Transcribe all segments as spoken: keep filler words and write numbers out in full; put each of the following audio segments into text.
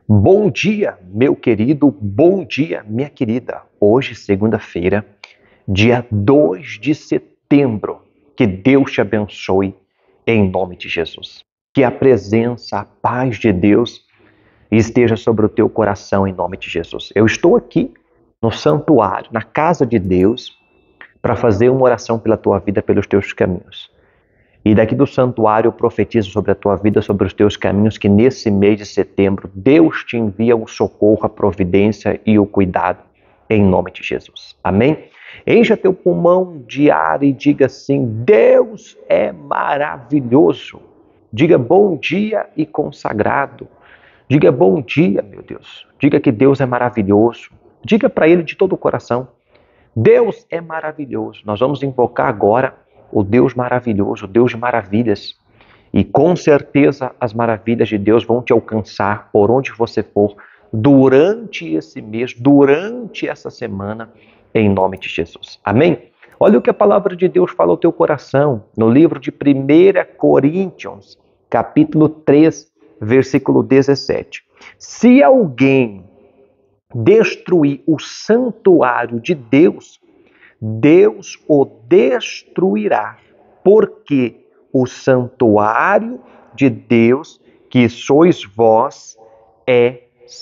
Bom dia, meu querido, bom dia, minha querida. Hoje, segunda-feira, dia dois de setembro. Que Deus te abençoe em nome de Jesus. Que a presença, a paz de Deus esteja sobre o teu coração em nome de Jesus. Eu estou aqui no santuário, na casa de Deus, para fazer uma oração pela tua vida, pelos teus caminhos. E daqui do santuário eu profetizo sobre a tua vida, sobre os teus caminhos, que nesse mês de setembro Deus te envia o socorro, a providência e o cuidado, em nome de Jesus. Amém? Encha teu pulmão de ar e diga assim: Deus é maravilhoso. Diga bom dia e consagrado. Diga bom dia, meu Deus. Diga que Deus é maravilhoso. Diga para Ele de todo o coração: Deus é maravilhoso. Nós vamos invocar agora o Deus maravilhoso, o Deus de maravilhas. E com certeza as maravilhas de Deus vão te alcançar por onde você for, durante esse mês, durante essa semana, em nome de Jesus. Amém? Olha o que a palavra de Deus fala ao teu coração, no livro de primeira Coríntios, capítulo três, versículo dezessete. Se alguém destruir o santuário de Deus, Deus o destruirá, porque o santuário de Deus, que sois vós, é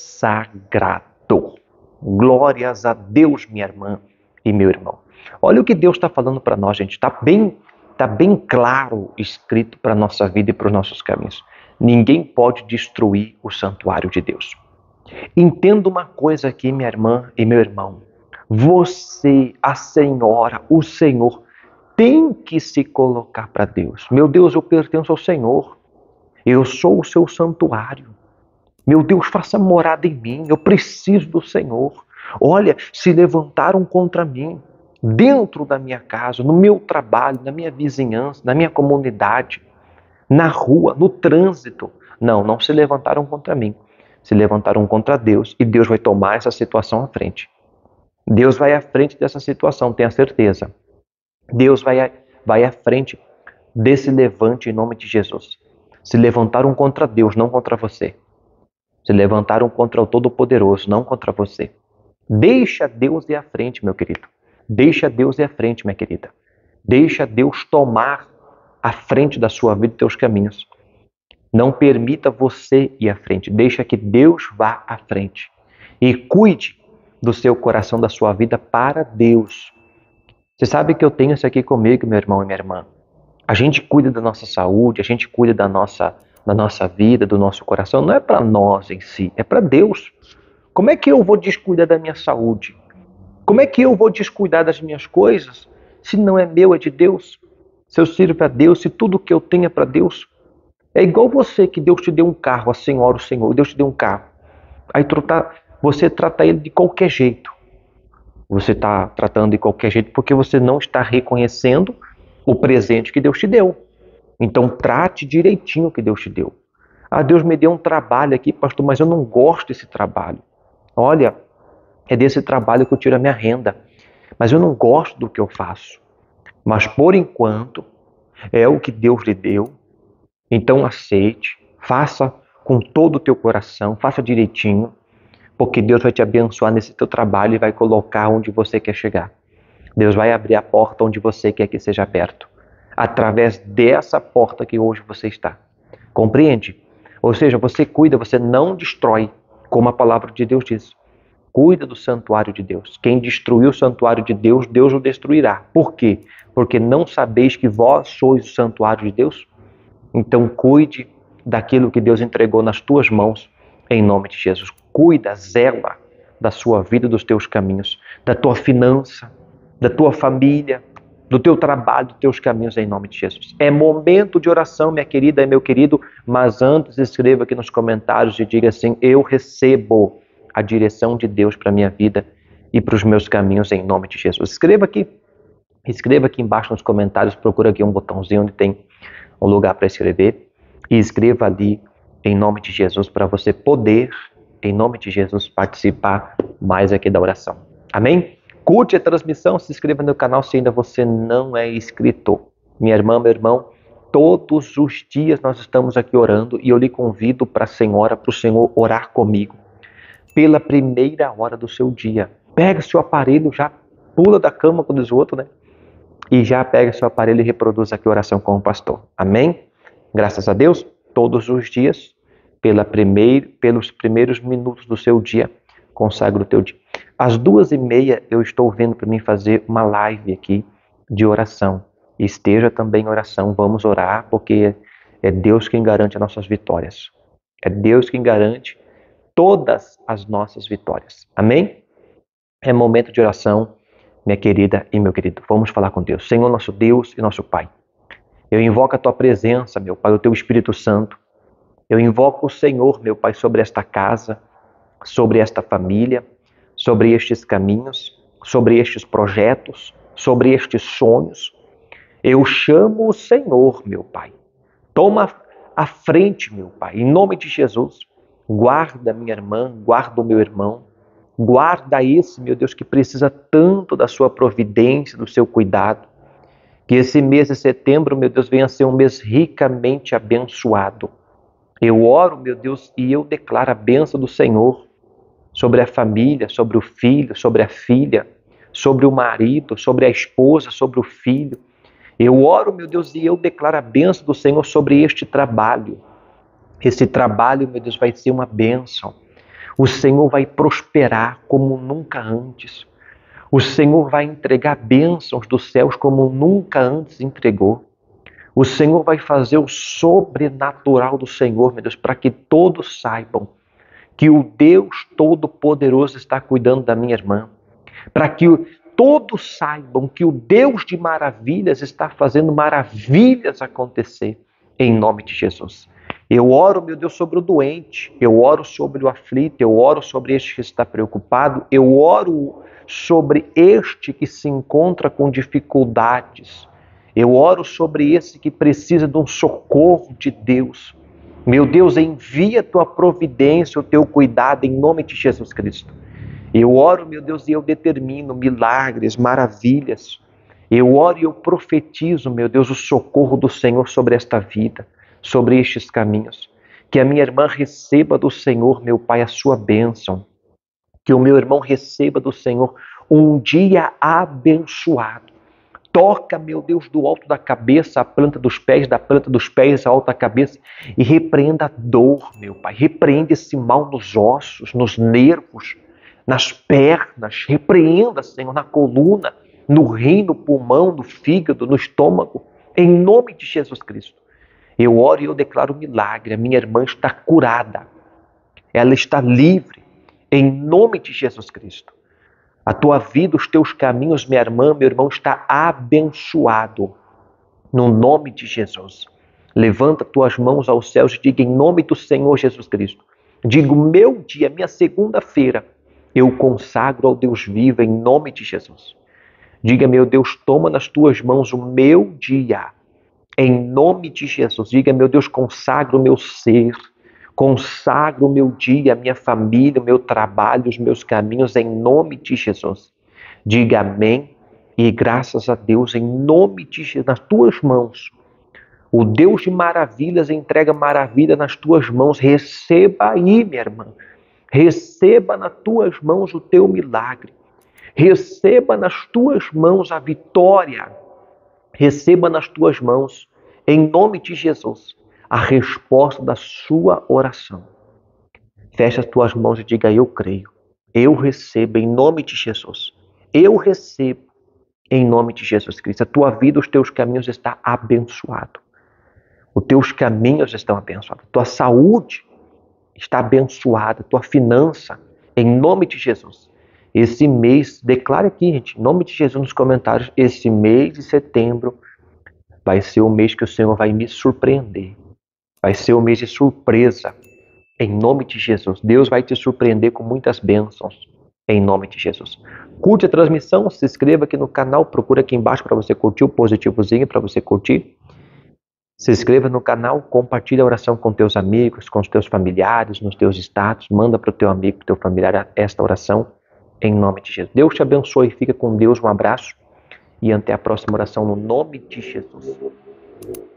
sagrado. Glórias a Deus, minha irmã e meu irmão. Olha o que Deus está falando para nós, gente. Está bem, tá bem claro escrito para a nossa vida e para os nossos caminhos. Ninguém pode destruir o santuário de Deus. Entenda uma coisa aqui, minha irmã e meu irmão. Você, a senhora, o Senhor, tem que se colocar para Deus. Meu Deus, eu pertenço ao Senhor. Eu sou o seu santuário. Meu Deus, faça morada em mim. Eu preciso do Senhor. Olha, se levantaram contra mim, dentro da minha casa, no meu trabalho, na minha vizinhança, na minha comunidade, na rua, no trânsito. Não, não se levantaram contra mim. Se levantaram contra Deus e Deus vai tomar essa situação à frente. Deus vai à frente dessa situação, tenha certeza. Deus vai, vai à frente desse levante em nome de Jesus. Se levantaram contra Deus, não contra você. Se levantaram contra o Todo-Poderoso, não contra você. Deixa Deus ir à frente, meu querido. Deixa Deus ir à frente, minha querida. Deixa Deus tomar a frente da sua vida e dos teus caminhos. Não permita você ir à frente. Deixa que Deus vá à frente. E cuide do seu coração, da sua vida para Deus. Você sabe que eu tenho isso aqui comigo, meu irmão e minha irmã. A gente cuida da nossa saúde, a gente cuida da nossa, da nossa vida, do nosso coração. Não é para nós em si, é para Deus. Como é que eu vou descuidar da minha saúde? Como é que eu vou descuidar das minhas coisas se não é meu, é de Deus? Se eu sirvo para Deus, se tudo que eu tenho é para Deus? É igual você que Deus te deu um carro, a senhora, o Senhor, Deus te deu um carro. Aí tu tá... Você trata ele de qualquer jeito. Você está tratando de qualquer jeito porque você não está reconhecendo o presente que Deus te deu. Então trate direitinho o que Deus te deu. Ah, Deus me deu um trabalho aqui, pastor, mas eu não gosto desse trabalho. Olha, é desse trabalho que eu tiro a minha renda. Mas eu não gosto do que eu faço. Mas por enquanto, é o que Deus lhe deu. Então aceite, faça com todo o teu coração, faça direitinho. Porque Deus vai te abençoar nesse teu trabalho e vai colocar onde você quer chegar. Deus vai abrir a porta onde você quer que seja aberto. Através dessa porta que hoje você está. Compreende? Ou seja, você cuida, você não destrói, como a palavra de Deus diz. Cuida do santuário de Deus. Quem destruiu o santuário de Deus, Deus o destruirá. Por quê? Porque não sabeis que vós sois o santuário de Deus? Então cuide daquilo que Deus entregou nas tuas mãos, em nome de Jesus. Cuida, zela da sua vida, dos teus caminhos, da tua finança, da tua família, do teu trabalho, dos teus caminhos, em nome de Jesus. É momento de oração, minha querida e meu querido, mas antes escreva aqui nos comentários e diga assim: eu recebo a direção de Deus para a minha vida e para os meus caminhos, em nome de Jesus. Escreva aqui, escreva aqui embaixo nos comentários, procura aqui um botãozinho onde tem um lugar para escrever e escreva ali, em nome de Jesus, para você poder, em nome de Jesus, participar mais aqui da oração. Amém? Curte a transmissão, se inscreva no canal se ainda você não é inscrito. Minha irmã, meu irmão, Todos os dias nós estamos aqui orando e eu lhe convido para a senhora, para o senhor orar comigo pela primeira hora do seu dia. Pega seu aparelho, já pula da cama, como diz o outro, né? E já pega seu aparelho e reproduz aqui a oração com o pastor. Amém? Graças a Deus, todos os dias, pela primeir, pelos primeiros minutos do seu dia, consagra o teu dia. Às duas e meia eu estou vendo para mim fazer uma live aqui de oração. Esteja também em oração, vamos orar, porque é Deus quem garante as nossas vitórias. É Deus quem garante todas as nossas vitórias. Amém? É momento de oração, minha querida e meu querido. Vamos falar com Deus. Senhor, nosso Deus e nosso Pai. Eu invoco a Tua presença, meu Pai, o Teu Espírito Santo. Eu invoco o Senhor, meu Pai, sobre esta casa, sobre esta família, sobre estes caminhos, sobre estes projetos, sobre estes sonhos. Eu chamo o Senhor, meu Pai. Toma a frente, meu Pai, em nome de Jesus. Guarda minha irmã, guarda o meu irmão. Guarda esse, meu Deus, que precisa tanto da sua providência, do seu cuidado. Que esse mês de setembro, meu Deus, venha ser um mês ricamente abençoado. Eu oro, meu Deus, e eu declaro a bênção do Senhor sobre a família, sobre o filho, sobre a filha, sobre o marido, sobre a esposa, sobre o filho. Eu oro, meu Deus, e eu declaro a bênção do Senhor sobre este trabalho. Esse trabalho, meu Deus, vai ser uma bênção. O Senhor vai prosperar como nunca antes. O Senhor vai entregar bênçãos dos céus como nunca antes entregou. O Senhor vai fazer o sobrenatural do Senhor, meu Deus, para que todos saibam que o Deus Todo-Poderoso está cuidando da minha irmã. Para que todos saibam que o Deus de maravilhas está fazendo maravilhas acontecer em nome de Jesus. Eu oro, meu Deus, sobre o doente, eu oro sobre o aflito, eu oro sobre este que está preocupado, eu oro sobre este que se encontra com dificuldades, eu oro sobre esse que precisa de um socorro de Deus. Meu Deus, envia a tua providência, o teu cuidado em nome de Jesus Cristo. Eu oro, meu Deus, e eu determino milagres, maravilhas. Eu oro e eu profetizo, meu Deus, o socorro do Senhor sobre esta vida, sobre estes caminhos. Que a minha irmã receba do Senhor, meu Pai, a sua bênção. Que o meu irmão receba do Senhor um dia abençoado. Toca, meu Deus, do alto da cabeça, a planta dos pés, da planta dos pés, a alta cabeça, e repreenda a dor, meu Pai. Repreenda esse mal nos ossos, nos nervos, nas pernas. Repreenda, Senhor, na coluna, no rim, no pulmão, no fígado, no estômago. Em nome de Jesus Cristo. Eu oro e eu declaro milagre. A minha irmã está curada. Ela está livre. Em nome de Jesus Cristo. A tua vida, os teus caminhos, minha irmã, meu irmão, está abençoado. No nome de Jesus. Levanta tuas mãos aos céus e diga em nome do Senhor Jesus Cristo. Digo, meu dia, minha segunda-feira, eu consagro ao Deus vivo em nome de Jesus. Diga, meu Deus, toma nas tuas mãos o meu dia. Em nome de Jesus. Diga, meu Deus, consagra o meu ser. Consagro o meu dia, a minha família, o meu trabalho, os meus caminhos, em nome de Jesus. Diga amém e graças a Deus, em nome de Jesus, nas tuas mãos. O Deus de maravilhas entrega maravilha nas tuas mãos. Receba aí, minha irmã. Receba nas tuas mãos o teu milagre. Receba nas tuas mãos a vitória. Receba nas tuas mãos, em nome de Jesus, a resposta da sua oração. Feche as tuas mãos e diga, eu creio. Eu recebo em nome de Jesus. Eu recebo em nome de Jesus Cristo. A tua vida, os teus caminhos estão abençoados. Os teus caminhos estão abençoados. A tua saúde está abençoada. A tua finança, em nome de Jesus. Esse mês, declare aqui, gente, em nome de Jesus nos comentários, esse mês de setembro vai ser o mês que o Senhor vai me surpreender. Vai ser o mês de surpresa, em nome de Jesus. Deus vai te surpreender com muitas bênçãos, em nome de Jesus. Curte a transmissão, se inscreva aqui no canal, procura aqui embaixo para você curtir o positivozinho, para você curtir. Se inscreva no canal, compartilhe a oração com teus amigos, com os teus familiares, nos teus status, manda para o teu amigo, para o teu familiar esta oração, em nome de Jesus. Deus te abençoe, fica com Deus, um abraço e até a próxima oração no nome de Jesus.